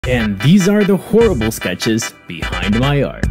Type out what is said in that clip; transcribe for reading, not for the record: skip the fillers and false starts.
And these are the horrible sketches behind my art.